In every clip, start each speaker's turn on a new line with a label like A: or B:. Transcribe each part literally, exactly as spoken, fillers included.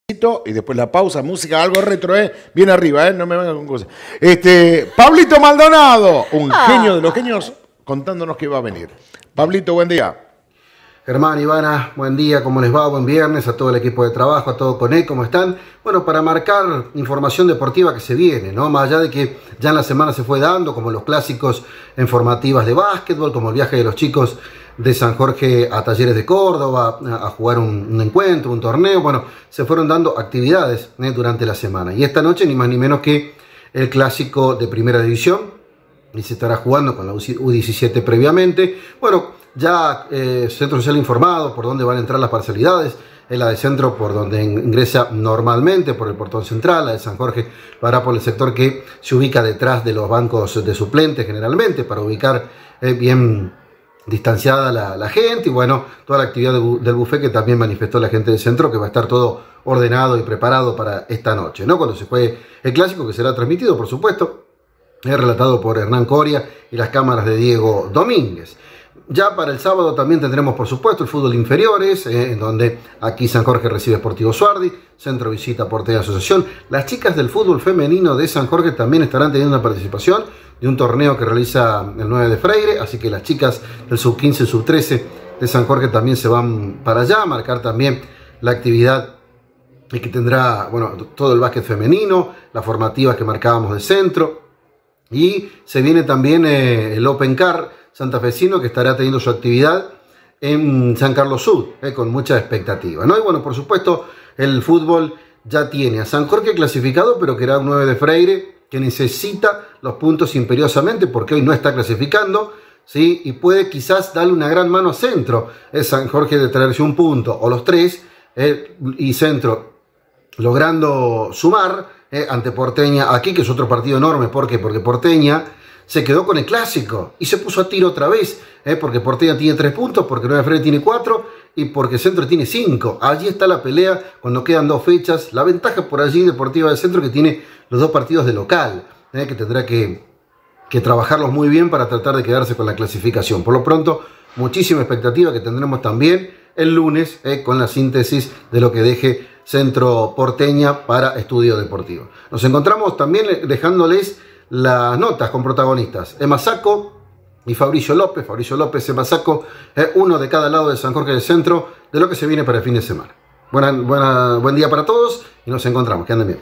A: Y después la pausa, música, algo retro, ¿eh? Bien arriba, ¿eh? No me vengan con cosas. Este, Pablito Maldonado, un ah. genio de los genios, contándonos qué va a venir. Pablito, buen día.
B: Germán, Ivana, buen día, ¿cómo les va? Buen viernes a todo el equipo de trabajo, a todo Conec, ¿cómo están? Bueno, para marcar información deportiva que se viene, ¿no? Más allá de que ya en la semana se fue dando, como los clásicos en formativas de básquetbol, como el viaje de los chicos de San Jorge a Talleres de Córdoba, a jugar un, un encuentro, un torneo. Bueno, se fueron dando actividades ¿eh? durante la semana. Y esta noche, ni más ni menos que el clásico de Primera División, y se estará jugando con la U diecisiete previamente. Bueno, ya eh, Centro Social informado por dónde van a entrar las parcialidades. Es la de Centro por donde ingresa normalmente, por el portón central. La de San Jorge lo hará por el sector que se ubica detrás de los bancos de suplentes generalmente, para ubicar eh, bien distanciada la, la gente, y bueno, toda la actividad de bu del buffet que también manifestó la gente del centro, que va a estar todo ordenado y preparado para esta noche, ¿no? Cuando se juegue el clásico, que será transmitido, por supuesto, es relatado por Hernán Coria y las cámaras de Diego Domínguez. Ya para el sábado también tendremos, por supuesto, el fútbol inferiores, eh, en donde aquí San Jorge recibe Sportivo Suardi, Centro visita Porteña Asociación. Las chicas del fútbol femenino de San Jorge también estarán teniendo una participación de un torneo que realiza el nueve de Freire, así que las chicas del sub quince y sub trece de San Jorge también se van para allá a marcar también la actividad que tendrá, bueno, todo el básquet femenino, las formativas que marcábamos de Centro, y se viene también eh, el Open Car santafesino, que estará teniendo su actividad en San Carlos Sur, eh, con mucha expectativa, ¿no? Y bueno, por supuesto, el fútbol ya tiene a San Jorge clasificado, pero que era un nueve de Freire, que necesita los puntos imperiosamente, porque hoy no está clasificando, ¿sí? Y puede quizás darle una gran mano a Centro, es San Jorge, de traerse un punto, o los tres, eh, y Centro logrando sumar eh, ante Porteña aquí, que es otro partido enorme. ¿Por qué? Porque Porteña se quedó con el clásico y se puso a tiro otra vez, ¿eh? porque Porteña tiene tres puntos, porque nueve de Freire tiene cuatro y porque Centro tiene cinco. Allí está la pelea cuando quedan dos fechas. La ventaja por allí Deportiva del Centro, que tiene los dos partidos de local, ¿eh? que tendrá que, que trabajarlos muy bien para tratar de quedarse con la clasificación. Por lo pronto, muchísima expectativa que tendremos también el lunes ¿eh? con la síntesis de lo que deje Centro Porteña para Estudio Deportivo. Nos encontramos también dejándoles las notas con protagonistas Emma Sacco y Fabricio López. Fabricio López, Emma Sacco, eh, uno de cada lado de San Jorge del Centro, de lo que se viene para el fin de semana. Buena, buena, buen día para todos y nos encontramos. Que anden bien.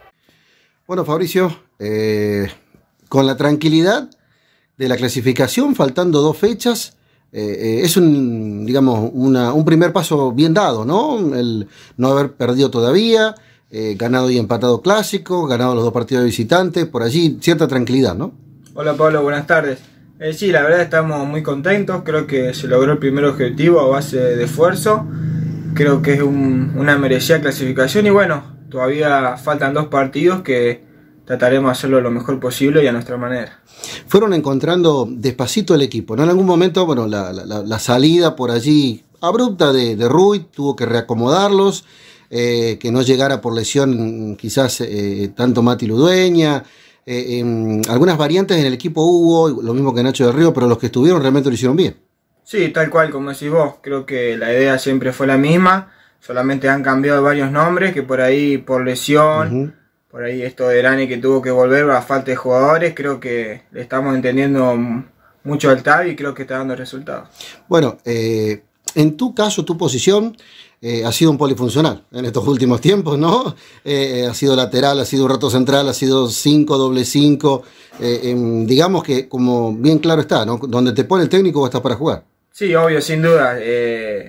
B: Bueno, Fabricio, eh, con la tranquilidad de la clasificación, faltando dos fechas, eh, eh, es un, digamos, una, un primer paso bien dado, ¿no? El no haber perdido todavía. Eh, ganado y empatado clásico, ganado los dos partidos de visitantes, por allí cierta tranquilidad, ¿no?
C: Hola Pablo, buenas tardes. Eh, sí, la verdad estamos muy contentos, creo que se logró el primer objetivo a base de esfuerzo, creo que es un, una merecida clasificación y bueno, todavía faltan dos partidos que trataremos de hacerlo lo mejor posible y a nuestra manera.
B: Fueron encontrando despacito el equipo, ¿no? En algún momento, bueno, la, la, la salida por allí abrupta de, de Rui tuvo que reacomodarlos. Eh, que no llegara por lesión quizás eh, tanto Mati Ludueña, eh, eh, algunas variantes en el equipo hubo, lo mismo que Nacho del Río, pero los que estuvieron realmente lo hicieron bien.
C: Sí, tal cual como decís vos, creo que la idea siempre fue la misma, solamente han cambiado varios nombres, que por ahí por lesión, uh-huh. por ahí esto de Rani que tuvo que volver a falta de jugadores, creo que le estamos entendiendo mucho al T A B y creo que está dando resultados.
B: Bueno, eh, en tu caso, tu posición Eh, ha sido un polifuncional en estos últimos tiempos, ¿no? Eh, ha sido lateral, ha sido un rato central, ha sido cinco, doble cinco. Eh, eh, digamos que, como bien claro está, ¿no? Donde te pone el técnico vos estás para jugar.
C: Sí, obvio, sin duda. Eh,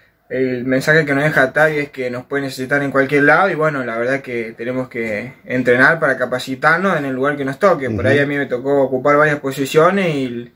C: el mensaje que nos deja Tavi es que nos puede necesitar en cualquier lado y bueno, la verdad que tenemos que entrenar para capacitarnos en el lugar que nos toque. Uh-huh. Por ahí a mí me tocó ocupar varias posiciones y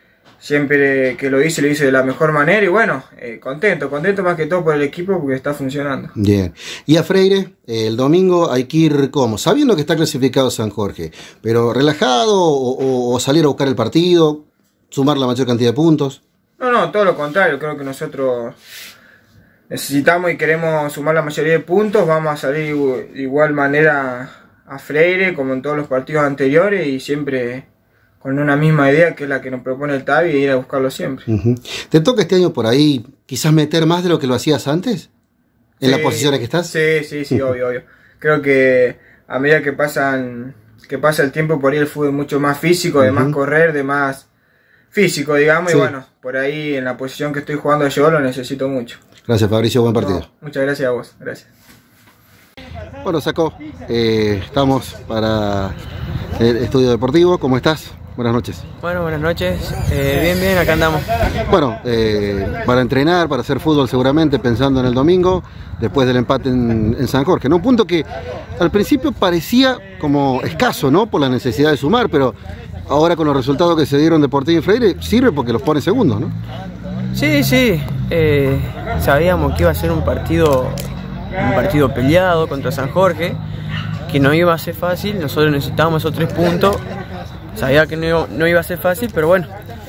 C: siempre que lo hice, lo hice de la mejor manera y bueno, eh, contento, contento más que todo por el equipo porque está funcionando.
B: Bien. Y a Freire, eh, el domingo hay que ir como, sabiendo que está clasificado San Jorge, pero relajado o, o, o salir a buscar el partido, sumar la mayor cantidad de puntos.
C: No, no, todo lo contrario, creo que nosotros necesitamos y queremos sumar la mayoría de puntos, vamos a salir de igual manera a Freire como en todos los partidos anteriores y siempre con una misma idea que es la que nos propone el T A B y ir a buscarlo siempre.
B: Uh-huh. ¿Te toca este año por ahí quizás meter más de lo que lo hacías antes? ¿En sí, las posiciones que estás?
C: Sí, sí, sí, obvio, obvio. Creo que a medida que pasan que pasa el tiempo, por ahí el fútbol es mucho más físico, de uh-huh. más correr, de más físico, digamos, sí. Y bueno, por ahí en la posición que estoy jugando yo lo necesito mucho.
B: Gracias, Fabricio, buen partido.
C: No, muchas gracias a vos, gracias.
B: Bueno, Sacó, eh, estamos para el estudio deportivo. ¿Cómo estás? Buenas noches.
D: Bueno, buenas noches. Eh, bien, bien, acá andamos.
B: Bueno, eh, para entrenar, para hacer fútbol seguramente, pensando en el domingo, después del empate en, en San Jorge, ¿no? Un punto que al principio parecía como escaso, ¿no? Por la necesidad de sumar, pero ahora con los resultados que se dieron de Porteño y Freire, sirve porque los pone segundos, ¿no?
D: Sí, sí. Eh, sabíamos que iba a ser un partido, un partido peleado contra San Jorge, que no iba a ser fácil. Nosotros necesitábamos esos tres puntos. Sabía que no, no iba a ser fácil, pero bueno,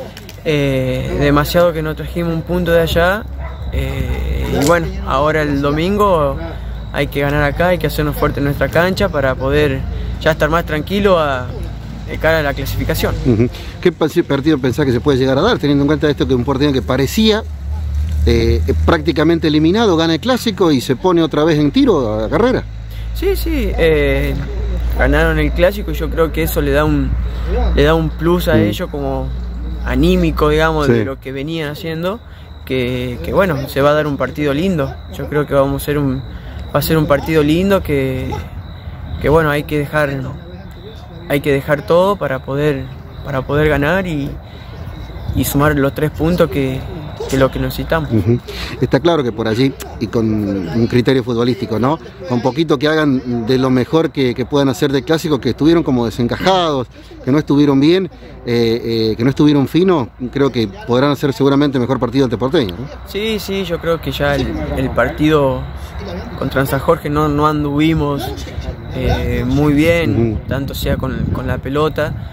D: eh, demasiado que no trajimos un punto de allá. Eh, y bueno, ahora el domingo hay que ganar acá, hay que hacernos fuerte en nuestra cancha para poder ya estar más tranquilo a, de cara a la clasificación.
B: Uh-huh. ¿Qué partido pensás que se puede llegar a dar, teniendo en cuenta esto que un Porteño que parecía eh, prácticamente eliminado gana el clásico y se pone otra vez en tiro a la carrera?
D: Sí, sí, eh, ganaron el clásico y yo creo que eso le da un, le da un plus a mm. ellos como anímico, digamos, sí. de lo que venían haciendo, que, que bueno, se va a dar un partido lindo. Yo creo que vamos a ser un, va a ser un partido lindo que, que bueno, hay que dejar, hay que dejar todo para poder, para poder ganar y, y sumar los tres puntos que que lo que necesitamos.
B: Uh-huh. Está claro que por allí, y con un criterio futbolístico, ¿no? Con poquito que hagan de lo mejor que, que puedan hacer de clásico, que estuvieron como desencajados, que no estuvieron bien, eh, eh, que no estuvieron finos, creo que podrán hacer seguramente mejor partido ante Porteño, ¿no?
D: Sí, sí, yo creo que ya el, el partido contra San Jorge no, no anduvimos eh, muy bien, uh-huh. tanto sea con, con la pelota.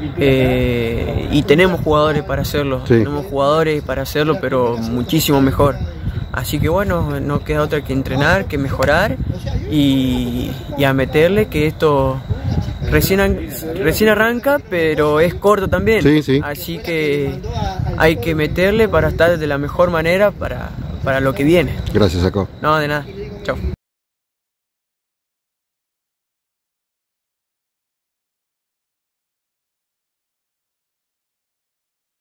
D: Eh, y tenemos jugadores para hacerlo, sí. tenemos jugadores para hacerlo, pero muchísimo mejor. Así que bueno, no queda otra que entrenar, que mejorar y, y a meterle, que esto recién, recién arranca, pero es corto también.
B: Sí, sí.
D: Así que hay que meterle para estar de la mejor manera para, para lo que viene.
B: Gracias, Sacó.
D: No, de nada. Chao.